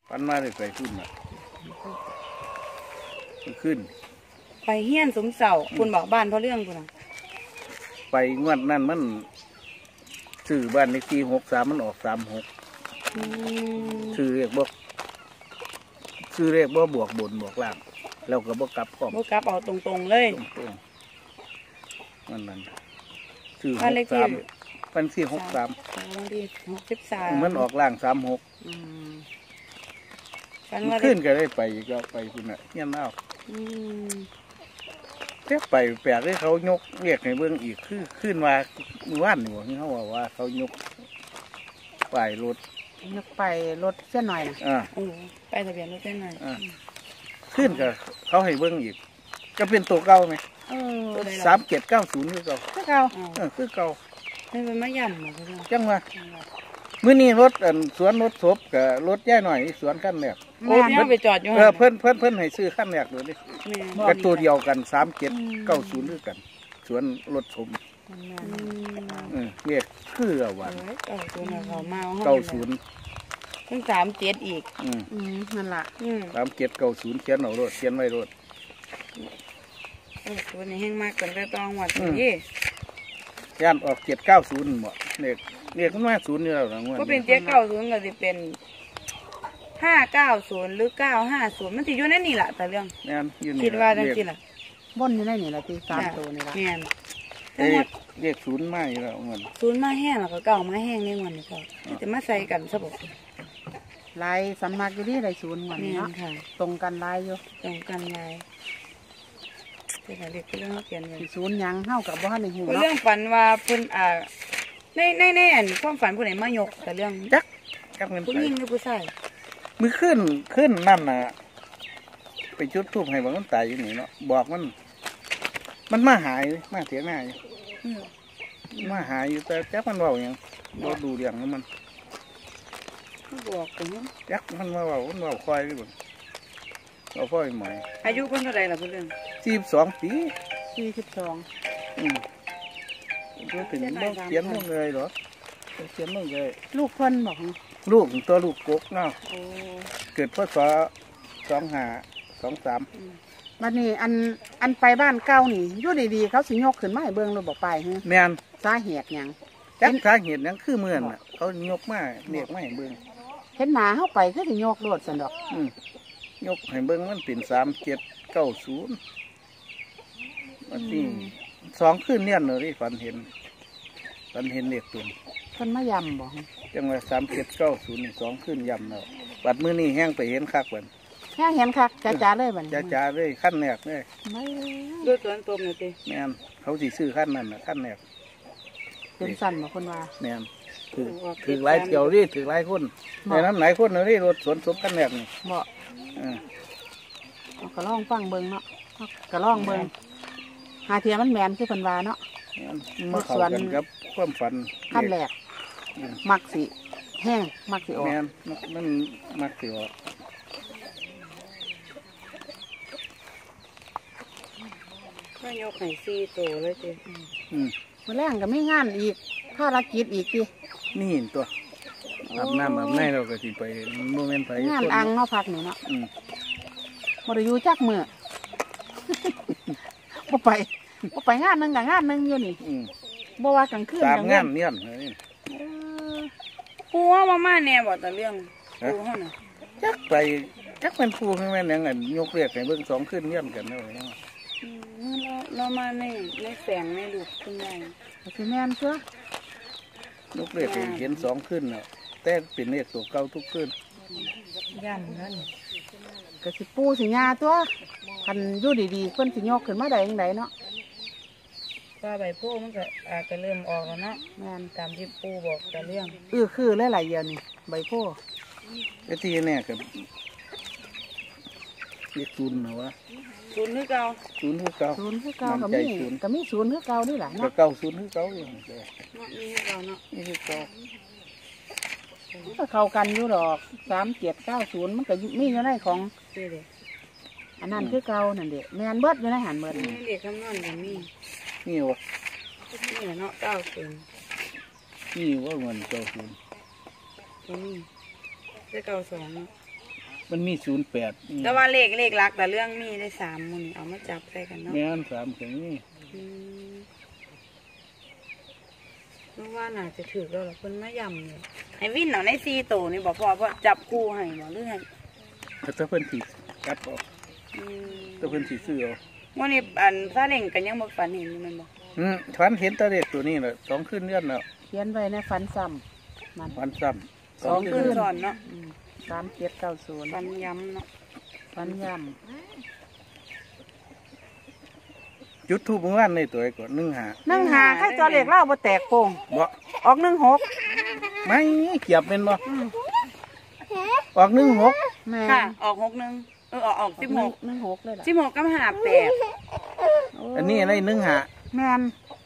ปันมาได้ไปขึ้นอ่ะขึ้นไปเฮี้ยนสมเสาคุณบอกบ้านเพราะเรื่องคุณไปงวดนั่นมันซื้อบ้านในที่63มันออก36ซื้อเรียกบวกบนบวกล่างแล้วก็บวกกลับพร้อมบวกกลับเอาตรงๆเลยตรงนั่นซื้อ63ปันที่63มันออกล่าง36ขึ้นก็ได้ไปก็ไปคุณน่ะเงี้ยเน่าเรียกไปแปลกที่เขายกเรียกในเบื้องอีกคือขึ้นมามือว่านอยู่เขาบอกว่าเขายกไปรถยกไปรถเส้นหน่อยนะไปทะเบียนรถเส้นหน่อยขึ้นกับเขาให้เบื้องอีกจะเป็นตัวเก่าไหม3790คือเก่าคือเก่าคือเก่าไม่เป็นไม่ย่ำหรอจังวะมื้อนี้รถสวนรถศพกับรถย่ายหน่อยสวนขั้นแรกโอ้ยไปจอดอยู่เพิ่นให้ซื้อขั้นแรกดูดิกับตัวเดียวกัน3790ด้วยกันสวนรถศพเรียกคือวัน90 ตั้ง37อีกนั่นล่ะ 3790เขียนเอารถเขียนไว้รถตัวนี้แห้งมากกันไปตองหมดนี่ย่านออก790หมดเรียกมันมา0นี่แล้วนะก็เป็น790ก็จะเป็น590หรือ950มันสิอยู่ในนี่แหละแต่เรื่องคิดว่าจังซี่ล่ะบนอยู่ในนี่ล่ะที่3ตัวนี่ล่ะเรียก0มาอยู่แล้วเงิน 0มาแห้งแล้วก็เก่ามาแห้งในวันนี้ก็จะมาใส่กันซะบ่ลายสำนักอยู่ที่ลาย0วันเนาะตรงกันลายอยู่ตรงกันลายแต่เด็กเรื่องเขียนอย่าง 0ยังเฮากับบ่ทันได้ฮู้เนาะเรื่องฝันว่าเพิ่นในอันความฝันผู้ใดมายกแต่เรื่องจักเป็นผู้หญิงหรือผู้ชายมือขึ้นนั่นน่ะไปจุดธูปให้บอกมันตายอยู่นี่เนาะบอกมันมาหายมาเสียหน้าอยู่มาหายอยู่แต่จักมันเบาอย่างเราดูเรื่องแล้วมันบอกกันจักมันมาเบาคอยด้วยเราค่อยใหม่อายุเพิ่นเท่าไรล่ะเพื่อน 42 ปี 42 ถึงต้องเขียนลงเลยเหรอเขียนลงเลยลูกเพิ่นบอกลูกตัวลูกกกเนาะเกิดพศ2523 วันนี้อันไปบ้านเก่านี่อยู่ดีๆเขาสิยกขึ้นมาให้เบิ่งเลยบอกไปฮะแม่นสาเหตุหยังจักสาเหตุหยังคือเมื่อนน่ะเขายกมาเรียกมาให้เบิ่งเห็นหนาเข้าไปก็สิยกโลดซั่นดอกยกให้เบิ่งมันเป็น3790วันที่2คืนเนี่ยเนาะที่ฝันเห็นเรียกตุนเพิ่นมายำบ่จังว่า3790 2คืนยำแล้วบัดมื้อนี้แห้งไปเห็นคักบัดแห้งเห็นคักจ๋าๆเลยบัดจ๋าๆเลยขั้นแรกเลยด้วยสวนตมนี่ติแม่นเขาสิซื้อขั้นนั้นน่ะขั้นแรกเป็นสั่นบ่คนว่าแม่นถือหลายเที่ยวนี่ถือหลายคนแต่นั้นหลายคนนี่รถสวนสมขั้นแรกนี่บ่ก็ลองฟังเบิ่งเนาะก็ลองเบิ่งหาเทียมันแมนคือเพิ่นว่าเนาะมาเข้ากันกับความฝันขั้นแรกมักสิแห้งมักสิออกแม่นมันมักสิออกก็ยกให้4ตัวเลยติมื้อแรงก็มีงานอีกภารกิจอีกตินี่ตัวอาบน้ำอาบในเราก็สิไปโมเมนต์ไปงานอังเนาะพักนี่เนาะบ่ได้อยู่จักมื้อบ่ไปงานนึงกับงานนึงอยู่นี่บ่ว่ากลางคืน 3 งานเนี่ยปูว่ามาแน่บ่แต่เรื่องปูเฮาน่ะจักเป็นปูคือแม่นยังไงยกเรียกให้เบิ่ง2คืนเนี่ยกันเนาะเรามาในแสงในลูกขึ้นได้คือแม่นเชื่อยกเรียกเห็น2คืนน่ะแต่เป็นเลขตัวเก่าทุกคืนย่ำนั่นก็สิปูสิญาตัวคันอยู่ดีๆเพิ่นสิยกขึ้นมาได้จังไดเนาะก็ใบโพมันก็อาจจะเริ่มออกแล้วเนาะแม่นตามที่ปูบอกแต่เรื่องคือหลายๆอย่างนี่ใบโพไอ้ที่เนี่ยครับเรียกศูนย์นะวะศูนย์คือเก่าก็มีศูนย์คือเก่านี่แหละเนาะเก่าศูนย์คือเก่าอย่างนี้คือเก่าเนาะนี่คือเก่าก็เข้ากันอยู่ดอก3790มันก็มีอยู่ในของอันนั้นคือเก่านั่นเด็กแมนเบิดอยู่ในหันเบิดนี่เด็กคำนวณอย่างนี้นี่วะนี่เนาะ90 นี่ว่าเงิน90 นี่ได้92เนาะมันมี08 แต่ว่าเลขหลักแต่เรื่องมีได้3มื้อนี้เอามาจับใส่กันเนาะแม่น3ถึงนี่รู้ว่าน่าจะถือแล้วล่ะเพิ่นมาย่ำเนี่ยไอ้วินเอาใน4ตัวนี่บ่พอเพราะจับคู่ให้บ่หรือให้ถ้าเพิ่นสิกลับออกถ้าเพิ่นสิซื้อเอาวันนี้อันซาเล้งก็ยังบ่ฝันเห็นอยู่แม่นบ่ฝันเห็นแตาเด็กตัวนี้แหละ2คืนเดือนแล้วเขียนไว้ในฝันซ้ำมันฝันซ้ำ 2คืนซ้อนเนาะ 3790 ฝันย้ำเนาะฝันย่จุดทูปเมื่อวานในตัวไอ้ก่อน1 ำนึ่งหาใครจอเหล็กเล่าบ่แตกโป่งบ่ออก16 ไม่เกียบเป็นบ่ออก16 แม่ค่ะออก61ออก16 16เลยล่ะ 16กับ58 อันนี้อะไรแม่น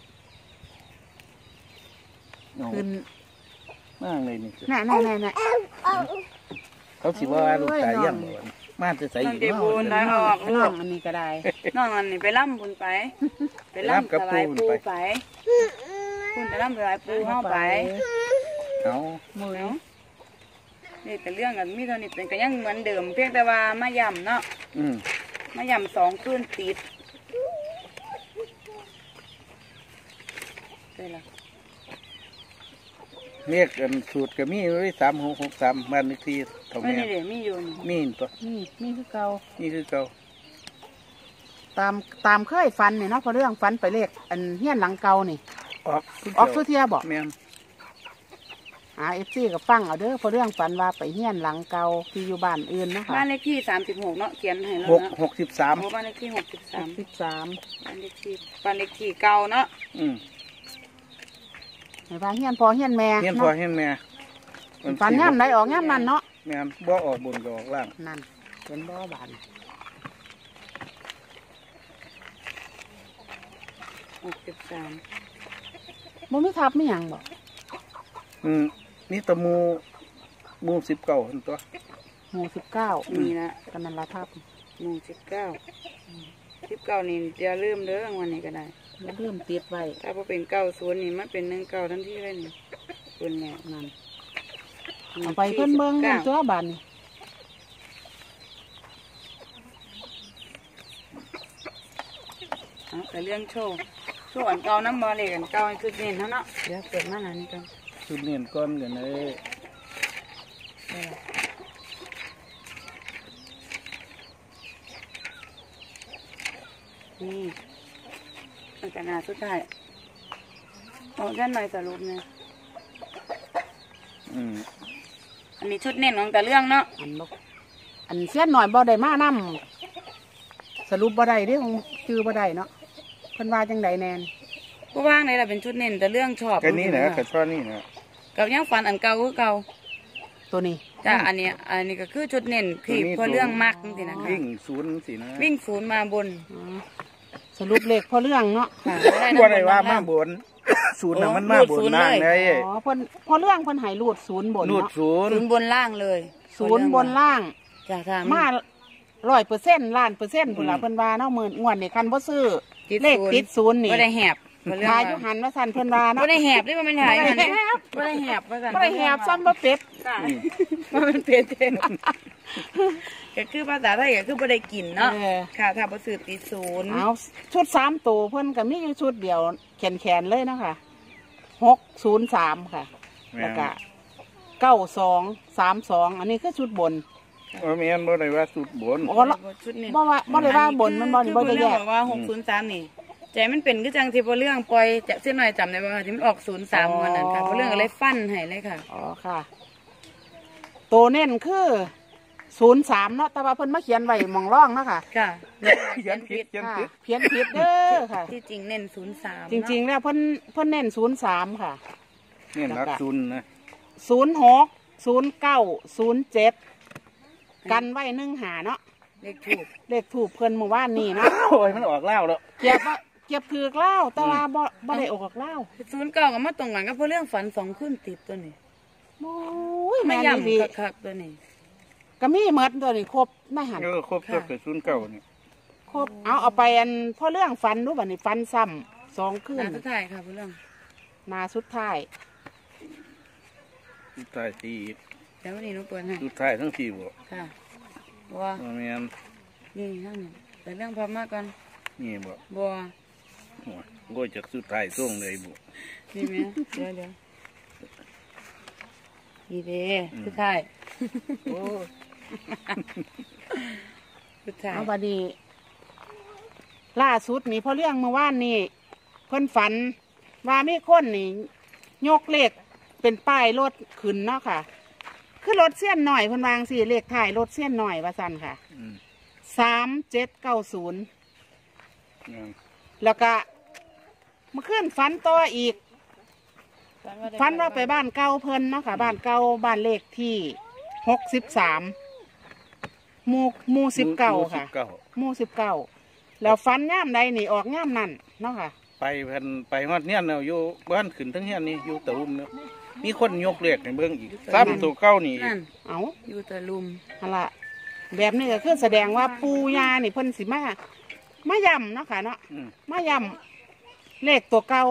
1ขึ้ขึ้นมากเลยนี่น่ะเขาสิว่าลูกตายยังบ่วะมาจะใส่น้องอีกเดบูนได้ออกน้องอันนี้ก็ได้น้องอันนี้ไปล่ำบุญไปล่ำสลายปูไปคุณไปล่ำสลายปูเข้าไปเอามือเนาะนี่แต่เรื่องกันมีเท่านี้เป็นก็ยังเหมือนเดิมเพียงแต่ว่ามาย่ำเนาะอืมมาย่ำ2คืนติดได้ละเรียกกันสูตรก็มีไว้3663บ้านเลขที่เท่าไม่แม่นี่เดี๋ยวมีอยู่นี่มีนตัวนี่คือเก่านี่คือเก่าตามเคยฟันนี่เนาะพอเรื่องฟันไปเลขอันเฮี้ยนหลังเก่านี่ออกออกทุเทียบอกแม่น FC กับฟังเอาเด้อพอเรื่องฟันว่าไปเฮี้ยนหลังเก่าที่อยู่บ้านอื่นเนาะค่ะบ้านเลขที่36เนาะเขียนให้แล้วหกนะหกสิบสามโอ้บ้านเลขที่63 13 บ้านเลขที่เก่าเนาะอืมให้ว่าเฮี้ยนพอเฮี้ยนแม่เฮียนพ่อเฮียนแม่ฟันย่ำไหนออกย่ำนั่นเนาะแม่นบ่ออกบนก็ออกล่างนั่นเป็นบ่อบาน 63 บ่มีทับไม่หยังบอกนี่ตะมู19ตัวหมู่19 นี่นะกันนั่นละทับหมู่19นี่อย่าลืมเด้อวันนี้ก็ได้แล้วเริ่มติดไว้ถ้าพอเป็น90นี่มันเป็น19ทันทีเลยนี่คุณแม่นั่นเอาไปเพิ่นเบิ่งเงินตัวบานนี่แต่เรื่องโชว์อันเก่าน้ำบอเลยกันเก่าคือเน้นเท่าเนาะเดี๋ยวเกิดมาหน่อยนี่กันชุดเนียนก้อนกันเลยนี่มันกันหนาสุดท้ายเอาด้านหน่อยสรุปเนี่ยอืมอันนี้ชุดเน้นของแต่เรื่องเนาะอันเสี้ยนหน่อยบ่ได้มานํสรุปบ่ได้เด้ของชื่อบ่ได้เนาะเพิ่นว่าจังไดแน่นผู้ว่างเลยล่ะเป็นชุดเน้นแต่เรื่องชอบกันนี้นะกับช่อนี่นะกับยังฝันอันเก่าคือเก่าตัวนี้จ้าอันนี้ก็คือชุดเน้นคือพอเรื่องมักนี่นะคะวิ่งศูนย์สินะวิ่งศูนย์มาบนอ๋อสรุปเลขพอเรื่องเนาะค่ะบ่ได้ว่ามาบนศูนย์น่ะมันมาบนล่างได้อ๋อเพิ่นพอเรื่องเพิ่นให้รูดศูนย์บนรูดเนาะศูนย์ศูนย์บนล่างเลยศูนย์บนล่างจ้าค่ะมา100%ล้านเปอร์เซ็นต์พุ่นล่ะเพิ่นว่าเนาะมื้องวดนี่คันบ่ซื้อเลขติดศูนย์นี่บ่ได้แหบทายอยู่หันว่าซั่นเพิ่นว่าบ่เนาะได้แหบด้วยมันถ่ายมันบ่ได้แหบว่าซั่นบ่ได้แหบซ้ำบ่เป็ดค่ะว่ามันเป็นเองก็คือภาษาไทยก็คือบ่ได้กินเนาะค่ะถ้าบ่ซื้อติดศูนย์เอาชุด3ตัวเพิ่นก็มีอยู่ชุดเดียวแขนๆเลยเนาะค่ะ603ค่ะแล้วก็9232อันนี้คือชุดบนว่าแม่นบ่ได้ว่าสูตรบนโอ้ชุดนี้บ่ว่าบ่ได้ว่าบนมันบ่ได้บ่ได้แยกบอกว่า603นี่ใจมันเป็นคือจังที่บ่เรื่องปล่อยจะเส้นหน่อยจำได้บ่ว่าที่มันออก03วันนั้นค่ะบ่เรื่องก็เลยฟันให้เลยค่ะอ๋อค่ะ ตัวเน้นคือ03เนาะแต่ว่าเพิ่นมาเขียนไว้หม่องร่องเนาะค่ะค่ะเขียนผิดเขียนค่ะผิดเขียนผิดเด้อค่ะที่จริงเน้น03 จริงๆแล้วเพิ่นเน้น03ค่ะนี่นักศูนย์นะ 06 09 07กันไว้15เนาะเลขถูกเลขถูกเพิ่นเมื่อวานนี้เนาะโอ้ยมันออกแล้วแล้วเก็บถือกเล่าแต่ว่าบ่ได้ออกเล่า 09ก็มาตรงกันกับเรื่องฝัน2คืนติดตัวนี้โอ้ยไม่แม่นย่ำดีคักๆตัวนี้ก็มีหมดตัวนี้ครบไม่หันครบตัวเกิดศูนย์เก่านี่ครบเอาไปอันพ่อเรื่องฟันรู้ป่ะนี่ฟันซ้ำ2คืนสุดท้ายค่ะเรื่องนาสุดท้ายสุดท้ายที่แล้ววันนี้หนูเปิดให้สุดท้ายทั้งที่บ่ค่ะบัวบ่แม่นนี่ทั้งนี้แต่เรื่องพม่าก่อนนี่บ่บัวโอ้ยโอ้ยจากสุดท้ายส่งเลยบ่นี่แม่เดี๋ยวนี่เด้สุดท้ายโอ้ยสุดท้ายเอาบัดนี้ล่าสุดนี่พอเรื่องเมื่อวานนี่เพิ่นฝันว่ามีคนนี่ยกเลขเป็นป้ายรถขึ้นเนาะค่ะ คือรถเสี้ยนหน่อยเพิ่นวางสิเลขถ่ายรถเสี้ยนหน่อยว่าซั่นค่ะอืม 3790 นั่นแล้วก็เมื่อคืนฝันต่ออีกฝันว่าไปบ้านเก่าเพิ่นเนาะค่ะ บ้านเก่าบ้านเลขที่63หมู่19ค่ะ หมู่19แล้วฝันย่ามใดนี่ออกย่ามนั่นเนาะค่ะไปเพิ่นไปฮอดเฮียนแล้วอยู่บ้านขึ้นทั้งเฮียนนี่อยู่ตะอุ่มเนาะมีคนยกเลขให้เบิ่งอีกซ้ำตัวเก่านี่อีกนั่นเอาอยู่แต่ลุมฮะละแบบนี้ก็คือแสดงว่าปูยานี่เพิ่นสิมาย่ำเนาะค่ะเนาะอืมมาย่ำเลขตัวเก่า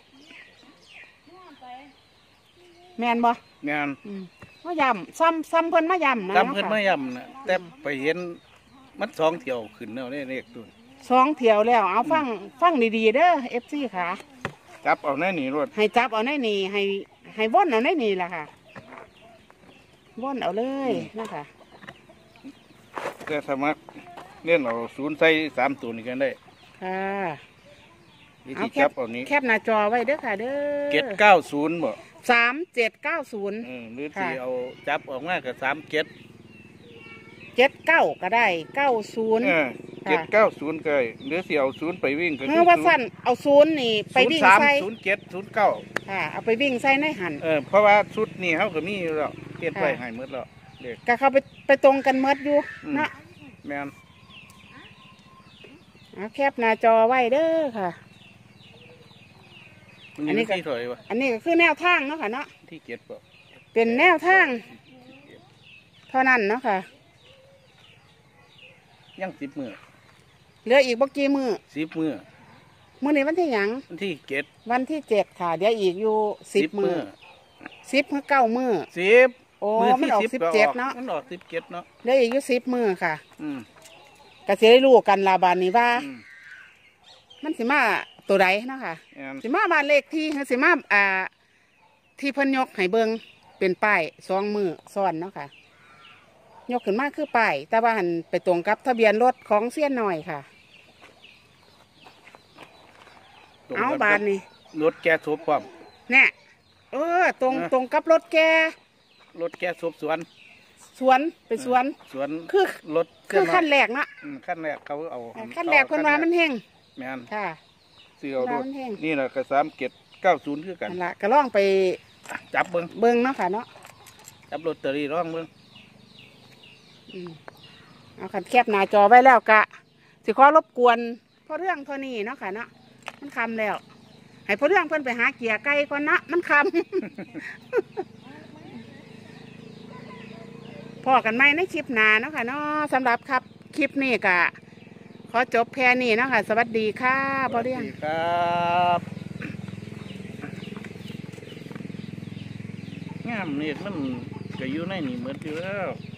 แม่นบ่งานมาย่ำซ้ำเพิ่นมาย่ำนะตามเพิ่นมาย้ำนะแต่ไปเห็นมันสองเที่ยวขึ้นแล้วได้เลขตัวสองเที่ยวแล้วเอาฟังดีๆเด้อ FC ค่ะจับเอาแน่นี่รถให้จับเอาในนี่ให้ว่นเอาในนี่ล่ะค่ะว่นเอาเลยนะคะแต่สมัครเล่นเอาศูนย์ใส่3ตัวนี่กันได้ค่ะวิเอาธีแคจัปบเอานี้แคปหน้าจอไว้เด้อค่ะเด้อ 790บ่ 3790 หรือค่ะที่เอาจับออกมากับ37 79ก็ได้90 790ก็ได้หรือสิเอา0ไปวิ่งก็เมื่อว่าสั้นเอาศูนย์นี่ไปวิ่งใส่ 03 07 09 ค่ะเอาไปวิ่งใส่ในหันเพราะว่าชุดนี้เฮาก็มีอยู่แล้วเฮ็ดไว้ให้หมดแล้วเด็กก็เขาไปตรงกันเมดอยู่อืมเนาะแม่นเอาแคปหน้าจอไว้เด้อค่ะมันอันนี้นี้ก็ที่ถอยวะอันนี้ก็คือแนวทางเนาะค่ะเนาะที่เก็บบ่เป็นแนวทางเท่านั้นเนาะค่ะยัง10มื้อเหลืออีกบ่กี่มือ 10มื้อมื้อนี้วันที่หยังวันที่เก็บวันที่7ค่ะเดี๋ยวอีกอยู่10มือ10หรือ9มือ 10 โอ้มื้มันออกที่10 17เนาะมันออก17เนาะเหลืออีกอยู่10มือค่ะอืมก็สิได้รู้กันลาบานนี้ว่าอืมมันสิมาตัวใดเนาะค่ะแม่นสิมาบ้านเลขที่สิมาที่เพิ่นยกให้เบิงเป็นป้าย2มือซ้อนเนาะค่ะ ยกขึ้นมาคือป้ายแต่ว่าหันไปตรงกับทะเบียนรถของเสี้ยนหน่อยค่ะ เอาบานนี่รถแก๊สศพพร้อมเนี่ยตรงกับรถแกรถแก๊สศพสวนสวนไปสวนสวนคือรถคือขั้นแรกเนาะขั้นแรกเขาเอาขั้นแรกคนว่ามันแห้งแม่นค่ะซื้อเอารถร้านแห้งนี่แหละก็3790คือกันนั่นละก็ล่องไปจับเบิ่งเบิงเนาะค่ะเนาะจับลอตเตอรี่ร้องเบิ่งอืมเอาขันแคบหน้าจอไว้แล้วกะสิขอรบกวนเพราะเรื่องเท่านี้เนาะค่ะเนาะมันคำแล้ว ให้เพราะเรื่องเพิ่นไปหาเกียร์ไก่ก่อนเนาะมันคำ พอกันไหมในคลิปหน้าเนาะค่ะเนาะสำหรับครับคลิปนี้กะขอจบแค่นี้เนาะค่ะ สวัสดีค่ะพ่อเรื่องสวัสดีครับงามนี่มันก็อยู่ในนี่เหมือนอยู่แล้ว